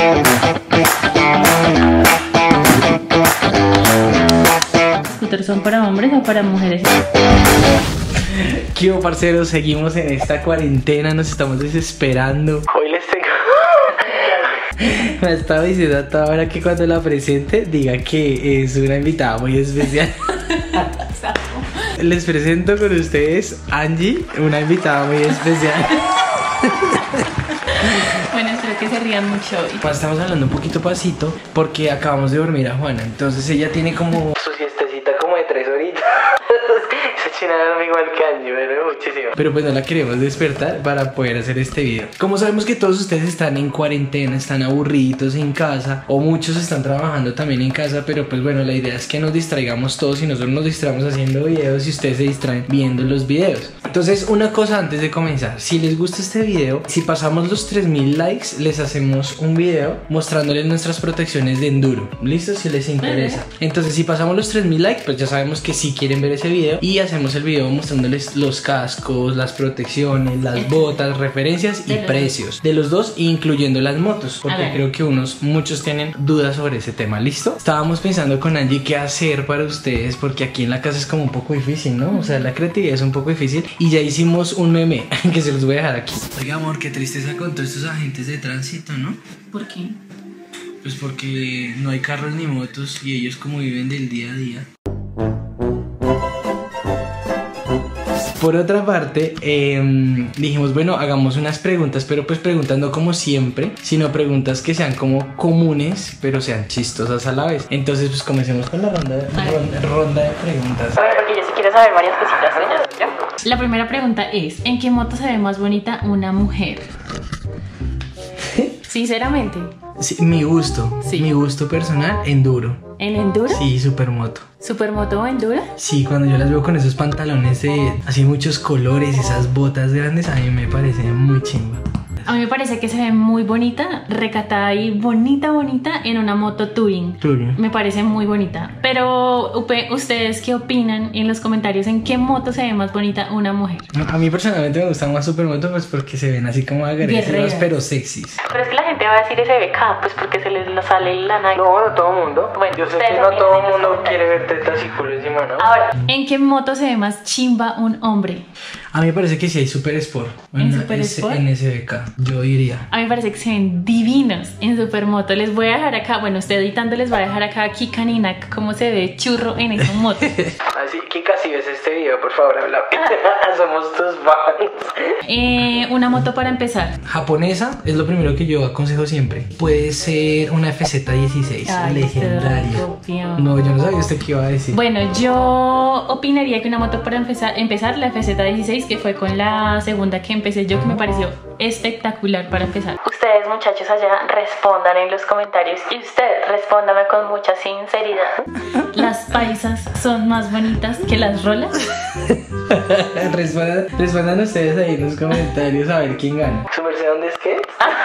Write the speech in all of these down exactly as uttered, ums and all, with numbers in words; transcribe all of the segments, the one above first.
¿Scooters son para hombres o para mujeres? ¿Qué hubo, parceros? Seguimos en esta cuarentena, nos estamos desesperando. Hoy les tengo... Me estaba diciendo a toda hora que cuando la presente diga que es una invitada muy especial. Les presento con ustedes Angie, una invitada muy especial. Bueno, espero que se rían mucho hoy. Pues estamos hablando un poquito pasito porque acabamos de dormir a Juana. Entonces ella tiene como su siestecita como de tres horitas. Esa china duerme igual que Angie, me duele muchísimo. Pero pues no la queremos despertar para poder hacer este video. Como sabemos que todos ustedes están en cuarentena, están aburridos en casa, o muchos están trabajando también en casa, pero pues bueno, la idea es que nos distraigamos todos y nosotros nos distraemos haciendo videos y ustedes se distraen viendo los videos. Entonces, una cosa antes de comenzar: si les gusta este video, si pasamos los tres mil likes, les hacemos un video mostrándoles nuestras protecciones de enduro. ¿Listo? Si les interesa. Entonces, si pasamos los tres mil likes, pues ya sabemos que sí quieren ver ese video, y hacemos el video mostrándoles los cascos, las protecciones, las botas, referencias y precios de los dos, incluyendo las motos, porque creo que unos, muchos tienen dudas sobre ese tema. ¿Listo? Estábamos pensando con Angie qué hacer para ustedes, porque aquí en la casa es como un poco difícil, ¿no? O sea, la creatividad es un poco difícil. Y ya hicimos un meme que se los voy a dejar aquí. Oiga, amor, qué tristeza con todos estos agentes de tránsito, ¿no? ¿Por qué? Pues porque no hay carros ni motos y ellos como viven del día a día. Por otra parte, eh, dijimos, bueno, hagamos unas preguntas, pero pues preguntas no como siempre, sino preguntas que sean como comunes, pero sean chistosas a la vez. Entonces, pues comencemos con la ronda de, ronda, ronda de preguntas. A ver, porque yo sí quiero saber varias cositas, ¿eh? ¿Ya? La primera pregunta es: ¿en qué moto se ve más bonita una mujer? Sinceramente. Sí, mi gusto, sí. Mi gusto personal, enduro. ¿En enduro? Sí, supermoto. ¿Supermoto o enduro? Sí, cuando yo las veo con esos pantalones de así muchos colores, esas botas grandes, a mí me parece muy chimba. A mí me parece que se ve muy bonita, recatada y bonita, bonita en una moto touring. Touring. Me parece muy bonita. Pero, ¿ustedes qué opinan en los comentarios? ¿En qué moto se ve más bonita una mujer? A mí personalmente me gusta más supermoto, pues porque se ven así como agresivas, pero sexys. Pero es que la gente va a decir S B K, pues porque se les sale la nariz. No, no todo el mundo. Bueno, yo sé que no todo el mundo quiere ver tetas y culo encima, ¿no? Ahora, ¿en qué moto se ve más chimba un hombre? A mí me parece que sí hay Super Sport. ¿En Super Sport? En S B K, yo diría. A mí me parece que se ven divinos en Supermoto. Les voy a dejar acá, bueno, estoy editando, les voy a dejar acá a Kika Nina cómo se ve churro en esa moto. Así, Kika, si ves este video, por favor, habla. Somos tus fans. Eh, una moto para empezar. Japonesa es lo primero que yo aconsejo siempre. Puede ser una F Z dieciséis, Ay, legendaria. No, yo no sabía usted qué iba a decir. Bueno, yo opinaría que una moto para empezar, empezar la F Z dieciséis, que fue con la segunda que empecé yo, que me pareció espectacular para empezar. Ustedes, muchachos allá, respondan en los comentarios, y usted respóndame con mucha sinceridad. ¿Las paisas son más bonitas que las rolas? respondan, respondan ustedes ahí en los comentarios a ver quién gana. ¿Su merced dónde es qué?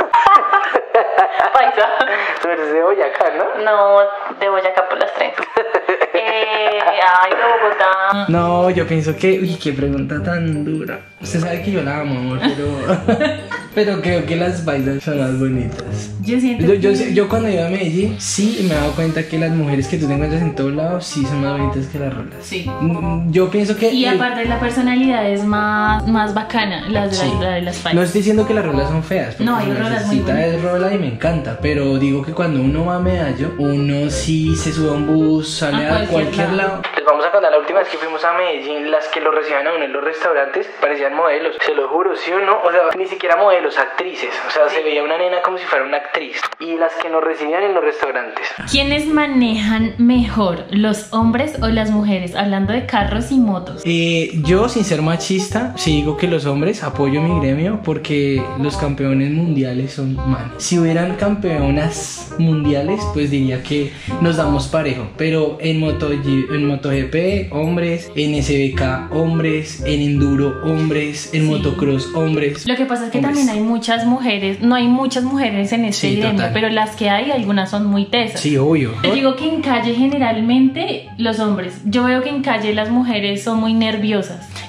Paisa. ¿Su merced de Boyacá, no? No, de Boyacá por las trenzas. eh, ay, de Bogotá. No, yo pienso que... Uy, qué pregunta tan dura. Usted sabe que yo la amo, amor, pero... pero creo que las paisas son más bonitas. Yo siento yo, que... yo, yo cuando iba a Medellín, sí me he dado cuenta que las mujeres que tú te encuentras en todos lados sí son más bonitas que las rolas. Sí. Yo pienso que... Y aparte la personalidad es más, más bacana, las de, sí. la, la de las paisas. No estoy diciendo que las rolas son feas. No, hay rolas muy bonitas. Es rola y me encanta, pero digo que cuando uno va a Medallo, uno sí se sube a un bus, sale a, a cualquier, cualquier lado. lado. Les vamos a contar la última vez que fuimos a Medellín, las que lo recibían a uno en los restaurantes parecían modelos, se lo juro, ¿sí o no? O sea, ni siquiera modelos, actrices. O sea, sí. Se veía una nena como si fuera una actriz. Y las que nos recibían en los restaurantes. ¿Quiénes manejan mejor, los hombres o las mujeres? Hablando de carros y motos. Eh, yo, sin ser machista, sí digo que los hombres, apoyo mi gremio, porque los campeones mundiales son manes. Si hubieran campeonas mundiales, pues diría que nos damos parejo. Pero en, Moto, en MotoGP, hombres, en S B K, hombres, en Enduro, hombres, en sí. Motocross, hombres. Lo que pasa es que hombres. También hay muchas mujeres, no hay muchas mujeres en este sí, gremio, pero las que hay, algunas son muy tesas. Sí, obvio. Yo digo que en calle generalmente los hombres, yo veo que en calle las mujeres son muy nerviosas.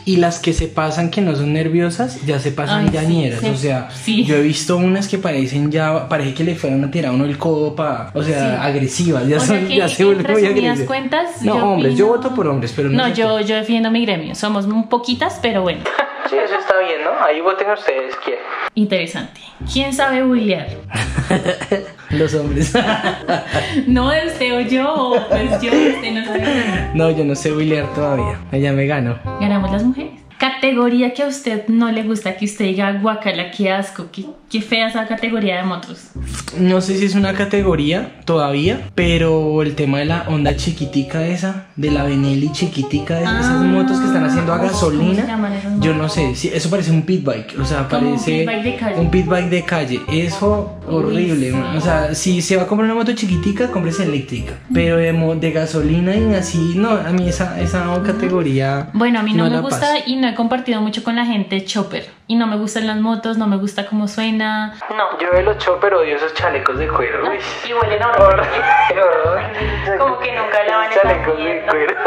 Y las que se pasan, que no son nerviosas, ya se pasan Ay, llañeras. sí, sí, o sea, sí. yo he visto unas que parecen ya, parece que le fueran a tirar a uno el codo para, o sea, Sí. agresivas. Ya, O sea son, que, ya se en vuelven muy resumidas agresivas. cuentas, No, yo hombres, opino- yo voto por hombres, pero no No, sé yo, yo defiendo mi gremio. Somos muy poquitas, pero bueno. Sí, eso está bien, ¿no? Ahí voten ustedes, ¿quién? Interesante. ¿Quién sabe bullear? Los hombres. No, usted o yo, pues yo, usted no sabe. No, yo no sé bailar todavía. Ella me ganó. Ganamos las mujeres. Categoría que a usted no le gusta, que usted diga guacala, qué asco, qué, qué fea esa categoría de motos. No sé si es una categoría todavía, pero el tema de la Honda chiquitica esa, de la Benelli chiquitica, de esas Ah, motos que están haciendo a ¿cómo se gasolina, llaman esas yo motos? no sé, sí, eso parece un pit bike, o sea, Como un parece pit bike de calle. un pit bike de calle, eso horrible, sí. man. O sea, si se va a comprar una moto chiquitica, cómprese eléctrica, pero de, mo- de gasolina y así, no, a mí esa, esa categoría Bueno, a mí no, me la gusta paso. y no he compartido mucho con la gente chopper. Y no me gustan las motos, no me gusta cómo suena. No. Yo de los chopper odio esos chalecos de cuero, uy. Y huelen Horror, horrible. horror. Como que nunca lavan el Chalecos de asiento. cuero.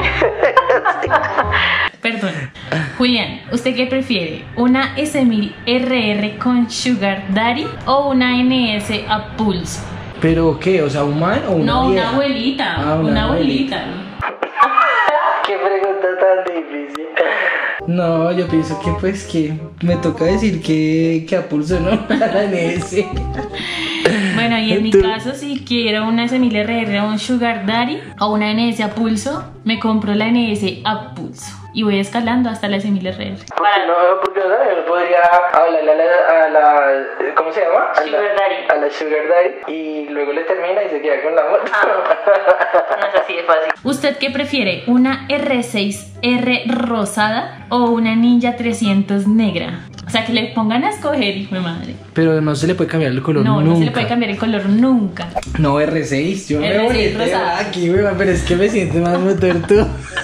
Perdón. Julián, ¿usted qué prefiere? ¿Una S mil R R con Sugar Daddy o una N S a pulso? ¿Pero qué? O sea, ¿un man o una No, una vieja? abuelita. Ah, una una abuelita. abuelita. Qué pregunta tan difícil. No, yo pienso que pues que me toca decir que, que a pulso no la N S. Bueno, y en mi Tú- caso, si quiero una S mil R R o un Sugar Daddy o una N S a pulso, me compro la N S a pulso y voy escalando hasta la S mil R R. Porque no, porque no, yo podría hablarle a la, a la ¿cómo se llama? A Sugar la, Daddy. A la Sugar Daddy y luego le termina y se queda con la moto. No es así de fácil. ¿Usted qué prefiere? ¿Una R seis R rosada o una Ninja trescientos negra? O sea, que le pongan a escoger, hijo de madre. Pero no se le puede cambiar el color No, nunca. no se le puede cambiar el color nunca. No, R seis, yo me R seis volteé rosada. aquí, weón, pero es que me siento más motor tú.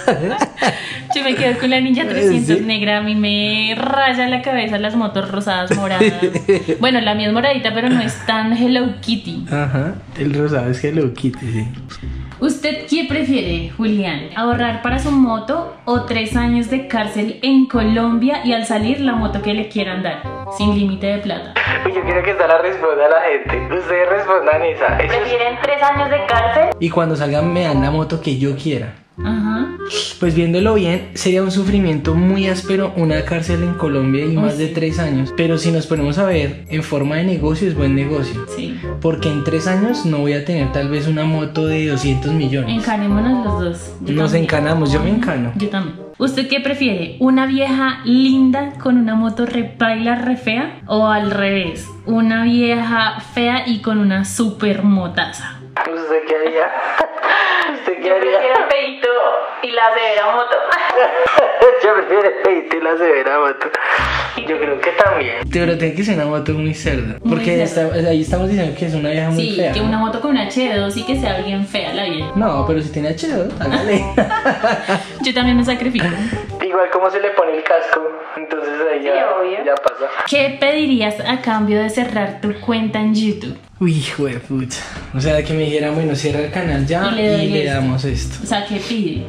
Yo me quedo con la Ninja trescientos Sí. negra. A mí me raya la cabeza las motos rosadas, moradas. Bueno, la mía es moradita, pero no es tan Hello Kitty. Ajá, el rosado es Hello Kitty, sí. ¿Usted qué prefiere, Julián? ¿Ahorrar para su moto o tres años de cárcel en Colombia y al salir la moto que le quieran dar? Sin límite de plata. Uy, yo quiero que esta la responda a la gente. Ustedes respondan esa. Eso es- ¿Prefieren tres años de cárcel? Y cuando salgan me dan la moto que yo quiera. Ajá. Pues viéndolo bien, sería un sufrimiento muy áspero una cárcel en Colombia y Uy, más de sí. tres años. Pero si nos ponemos a ver, en forma de negocio es buen negocio. Sí. Porque en tres años no voy a tener tal vez una moto de doscientos millones. Encanémonos los dos. Yo Nos también. encanamos, yo me encano. Yo también. ¿Usted qué prefiere? ¿Una vieja linda con una moto repaila re fea? ¿O al revés? ¿Una vieja fea y con una super motaza? ¿Usted qué haría? ¿Usted qué haría? el peito y la severa moto. Yo prefiero el peito y la severa moto. Yo creo que también. Pero tiene que ser una moto muy cerda. Muy Porque cerda. está- ahí estamos diciendo que es una vieja muy Sí, fea. que una moto con una H dos y que sea bien fea la vieja. No, pero si tiene H dos, hágale. Yo también me sacrifico. Igual como se le pone el casco, entonces ahí ya, Sí, obvio. ya pasa. ¿Qué pedirías a cambio de cerrar tu cuenta en YouTube? Uy, hijo de puta. O sea, que me dijera, bueno, cierra el canal ya Y y le le, doy esto. damos esto. O sea, ¿qué pide?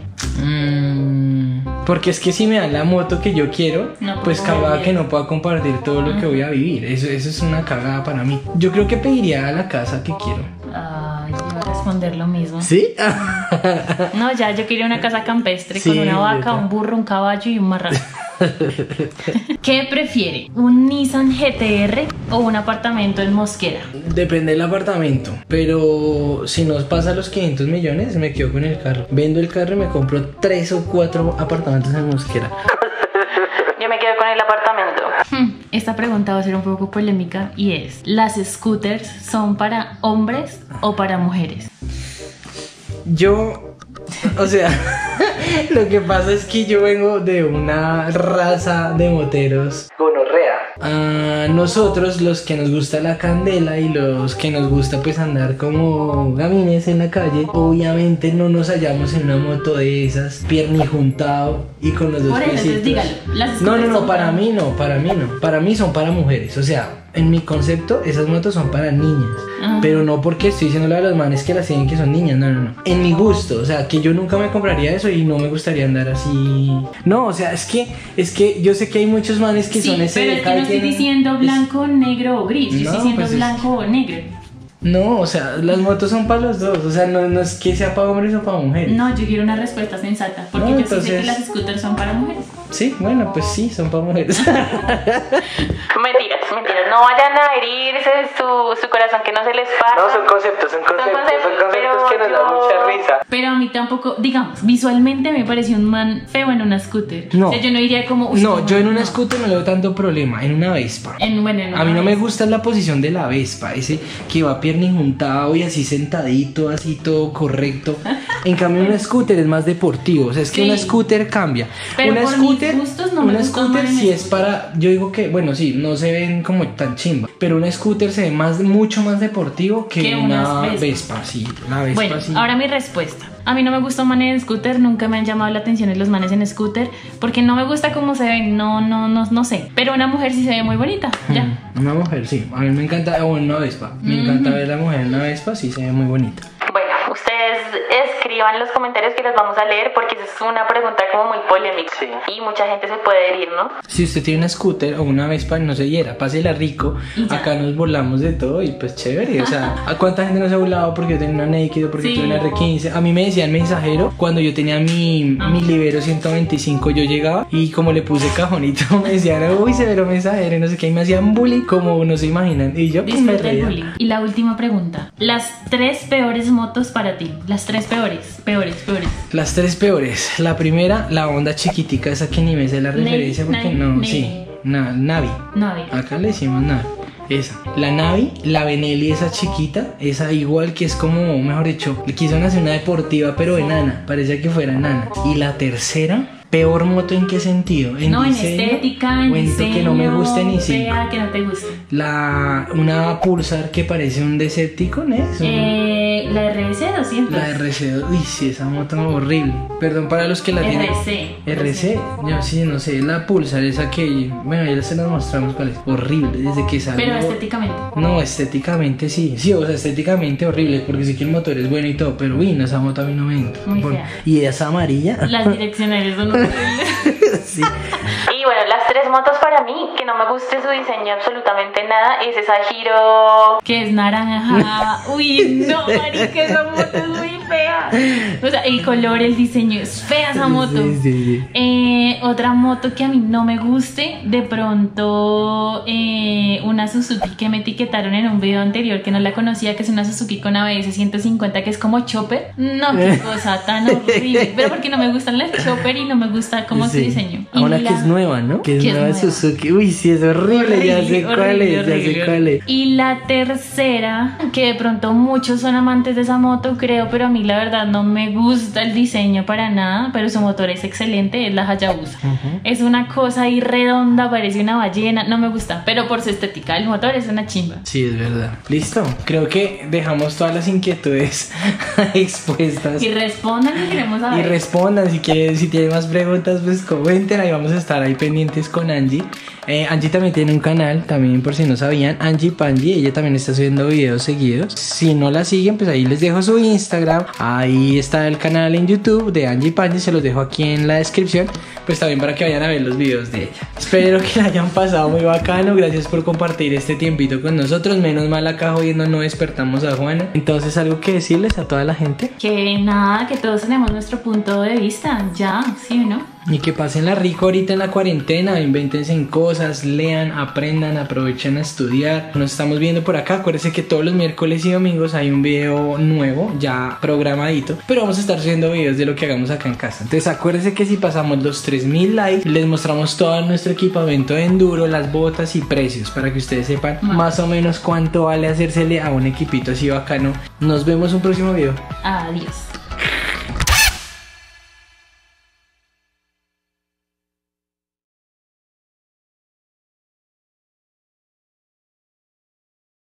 Mm, porque es que si me dan la moto que yo quiero, No pues puedo cagada vivir. que no pueda compartir todo lo que voy a vivir. Eso, eso es una cagada para mí. Yo creo que pediría a la casa que quiero. Ay, yo voy a responder lo mismo. ¿Sí? No, ya, yo quería una casa campestre Sí, con una yo vaca, también. un burro, un caballo y un marrano. ¿Qué prefiere? ¿Un Nissan G T R o un apartamento en Mosquera? Depende del apartamento. Pero si nos pasa los quinientos millones, me quedo con el carro. Vendo el carro y me compro tres o cuatro apartamentos en Mosquera. Yo me quedo con el apartamento. Esta pregunta va a ser un poco polémica y es: ¿las scooters son para hombres o para mujeres? Yo, o sea, lo que pasa es que yo vengo de una raza de moteros gonorrea. A nosotros, los que nos gusta la candela y los que nos gusta pues andar como gamines en la calle, obviamente no nos hallamos en una moto de esas, piernijuntado y con los dos Por eso, entonces piecitos. dígalo, las No, no, scooters no, son para para- mí no, para mí no. Para mí son para mujeres, o sea, en mi concepto, esas motos son para niñas. Ajá. Pero no porque estoy diciéndole a los manes que las tienen que son niñas, no, no, no. En mi gusto, o sea, que yo nunca me compraría eso y no me gustaría andar así. No, o sea, es que, es que yo sé que hay muchos manes que sí, son ese. pero es que no estoy diciendo blanco, negro o gris, yo No, estoy diciendo pues es- blanco o negro. No, o sea, las motos son para los dos, o sea, no, no es que sea para hombres o para mujeres. No, yo quiero una respuesta sensata, porque No, yo sí sé entonces- que las scooters son para mujeres. Sí, bueno, pues sí, son para mujeres. Mentiras, mentiras, no vayan a herirse su, su corazón, que no se les pasa. No, son conceptos, son conceptos, son conceptos, pero que nos dan yo- mucha risa. Pero a mí tampoco, digamos, visualmente me pareció un man feo en una scooter. No. O sea, yo no diría como... "Uy, No, yo en una no". scooter no le veo tanto problema, en una Vespa. En, bueno, en A mí una no me vez. gusta la posición de la Vespa, ese que va pierna injuntado y así sentadito, así todo correcto. En cambio, un scooter es más deportivo, o sea, es que Sí. una scooter cambia. Pero una por scooter, mis gustos no me una gusta scooter más en sí eso. es para, yo digo que, bueno, sí, no se ven como tan chimba, pero una scooter se ve más, mucho más deportivo que, Que una unas Vespa. Vespa. sí, la Vespa Bueno, sí. ahora mi respuesta. A mí no me gusta un man en scooter, nunca me han llamado la atención los manes en scooter, porque no me gusta cómo se ven, no, no, no, no sé. Pero una mujer sí se ve muy bonita, ya. Mm, Una mujer, sí, a mí me encanta, o una Vespa, me encanta ver la mujer en una Vespa, sí se ve muy bonita. Bueno, ustedes escriban en los comentarios que los vamos a leer, porque esa es una pregunta como muy polémica. Sí. Y mucha gente se puede herir, ¿no? Si usted tiene una scooter o una Vespa, no se hiera, pásela rico. Y ya. Acá nos burlamos de todo y pues chévere. O sea, ¿a cuánta gente no se ha burlado porque yo tenía una Naked o porque Sí. tuve una R quince? A mí me decían mensajero cuando yo tenía mi, Ah. mi Libero ciento veinticinco. Yo llegaba y como le puse cajonito, me decían, uy, severo mensajero y no sé qué. Y me hacían bullying como no se imaginan. Y yo pues me Disfruta el reía. bullying. Y la última pregunta. Las tres peores motos para ti. Las tres peores, peores, peores. Las tres peores. La primera, la Honda chiquitica, esa que ni me sé la Navy, referencia porque Navy, no, Navy. sí. Na, Navi. No había. Acá le decimos Navi. Esa. La Navi, la Benelli, esa chiquita, esa igual que es como, mejor dicho, le quisieron hacer una deportiva pero enana, parecía que fuera enana. Y la tercera, peor moto en qué sentido, en No, en diseño, estética, en o en diseño, que no me guste ni cinco. fea, que no te guste. La, una Pulsar que parece un Decepticon, ¿eh? Es un- Eh, la R C doscientos. La R C dos, uy, sí, esa moto horrible. Perdón para los que la tienen. R C. R C, yo sí, no sé, la Pulsar, esa que, bueno, ya se las mostramos cuál es. Horrible, desde que salió. Pero estéticamente. No, estéticamente sí, sí, o sea, estéticamente horrible, porque sí que el motor es bueno y todo, pero uy, no, esa moto a mí no me entra. Muy Por- fea. Y esa amarilla. Las direccionales son horribles. Sí. Y bueno, las tres motos para mí, que no me guste su diseño absolutamente nada, es esa Giro que es naranja. Uy, no, marica, esa moto es muy fea. O sea, el color, el diseño, es fea esa moto. Sí, sí, sí. Eh, otra moto que a mí no me guste, de pronto eh, una Suzuki que me etiquetaron en un video anterior que no la conocía, que es una Suzuki con A B S ciento cincuenta que es como chopper. No, qué cosa tan horrible. Pero porque no me gustan las chopper y no me gusta como su Sí. diseño. A una Y que la- es nueva, ¿no? Que es que es nueva nueva. Suzuki. Uy, sí, es horrible, ya sé cuál horrible, es, ya sé horrible. cuál es. Y la tercera, que de pronto muchos son amantes de esa moto, creo, pero a mí la verdad no me gusta el diseño para nada, pero su motor es excelente, es la Hayabusa. Ujú. Es una cosa ahí redonda, parece una ballena, no me gusta, pero por su estética, el motor es una chimba. Sí, es verdad. Listo. Creo que dejamos todas las inquietudes expuestas. Y respondan que queremos Y saber. respondan, si quieren, si tienen más preguntas, pues comenten, ahí vamos a estar ahí pendientes con Angie. Eh, Angie también tiene un canal, también por si no sabían, Angie Pangie, ella también está subiendo videos seguidos. Si no la siguen, pues ahí les dejo su Instagram, ahí está el canal en YouTube de Angie Pangie, se los dejo aquí en la descripción, pues también para que vayan a ver los videos de ella. Espero que la hayan pasado muy bacano, gracias por compartir este tiempito con nosotros, menos mal acá jodiendo no despertamos a Juana. Entonces, algo que decirles a toda la gente. Que nada, que todos tenemos nuestro punto de vista, ya, ¿sí o no? Y que pasen la rico ahorita en la cuarentena, invéntense en cosas, lean, aprendan, aprovechen a estudiar. Nos estamos viendo por acá, acuérdense que todos los miércoles y domingos hay un video nuevo, ya programadito, pero vamos a estar subiendo videos de lo que hagamos acá en casa. Entonces acuérdense que si pasamos los tres mil likes, les mostramos todo nuestro equipamiento de enduro, las botas y precios, para que ustedes sepan Wow. más o menos cuánto vale hacérsele a un equipito así bacano. Nos vemos en un próximo video. Adiós.